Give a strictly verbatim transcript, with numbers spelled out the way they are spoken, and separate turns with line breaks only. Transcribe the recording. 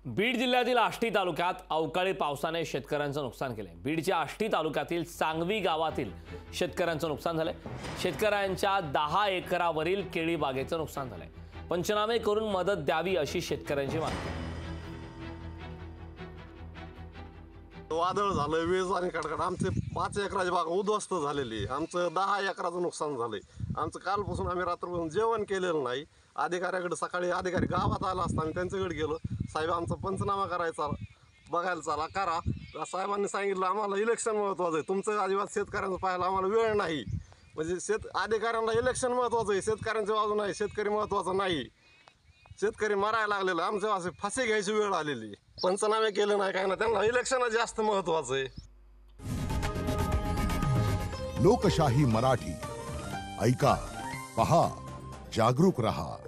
बीड जिल्ह्यातील आष्टी तालुक्यात अवकाळी पावसाने शेतकऱ्यांचं नुकसान केलंय। बीडच्या आष्टी तालुक्यातील सांगवी गावातील शेतकऱ्यांचं नुकसान झालंय। शेतकऱ्यांच्या दहा एकरावरील केळी बागेचं नुकसान झालंय। पंचनामे करून मदत द्यावी अशी शेतकऱ्यांची मागणी।
वादळ झालं, वीज आणि कडकड, आमचे पाच एकराची बाग उद्ध्वस्त झालेली, आमचं दहा एकराचं नुकसान झालंय। आमचं कालपासून आम्ही रात्रभर जेवण केलेलं नाही। अधिकाऱ्याकडे सकाळी अधिकारी गावात आला असता आम्ही त्यांच्याकडे गेलो, साहेब आमचा पंचनामा करायचा, बघायला चला करा। साहेबांनी सांगितलं आम्हाला इलेक्शन महत्त्वाचं आहे, तुमचं अजिबात शेतकऱ्यांचं पाहायला आम्हाला वेळ नाही। म्हणजे शेत अधिकाऱ्यांना इलेक्शन महत्त्वाचं आहे, शेतकऱ्यांच्या बाजू नाही, शेतकरी महत्त्वाचा नाही। शेतकरी मरायला लागलेलं, आमच्या असे फाशी घ्यायची वेळ आलेली। पंचनामे केले नाही काय ना, त्यांना इलेक्शन जास्त महत्त्वाचं आहे।
लोकशाही मराठी ऐका, पहा, जागरूक रहा।